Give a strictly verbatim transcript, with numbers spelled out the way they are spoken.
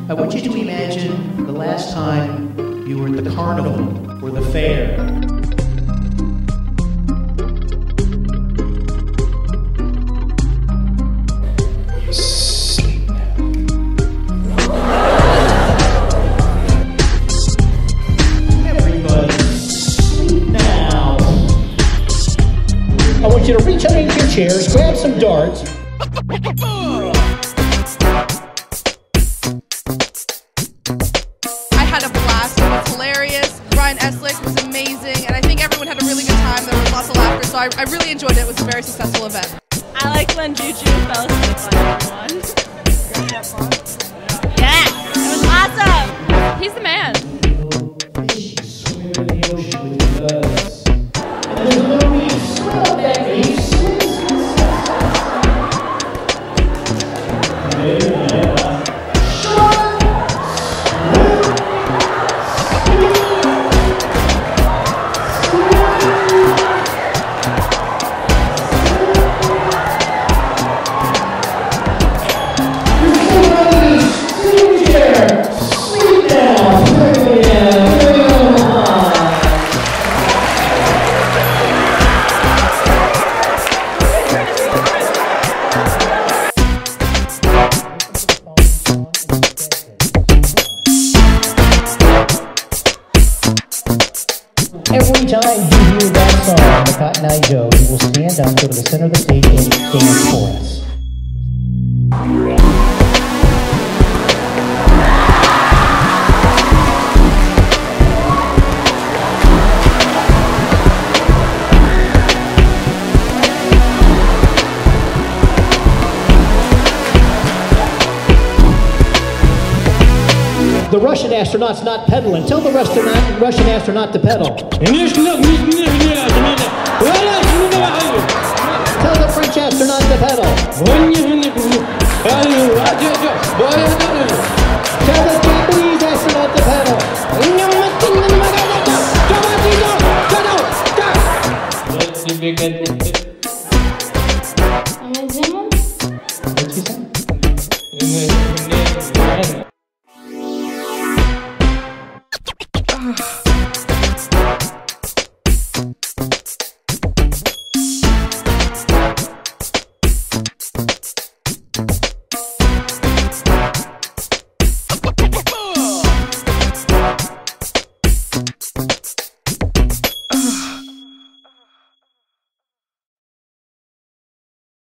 I want you to imagine the last time you were at the carnival or the fair. Sleep now. Everybody, sleep now. I want you to reach underneath your chairs, grab some darts. I had a blast. It was hilarious. Brian Eslick was amazing, and I think everyone had a really good time. There was lots of laughter, so I, I really enjoyed it. It was a very successful event. I liked when Juju fell asleep on everyone. Yes! It was awesome! He's the man. Swim in the ocean with the buzz. And there's a little reef. Swim up that reef. Swim, swim, swim. Yeah. Every time you hear that song on the Cotton Eye Joe, you will stand up, go to the center of the stage, and dance for us. The Russian astronaut's not pedaling. Tell the Russian, Russian astronaut to pedal. Tell the French astronaut to pedal. Tell the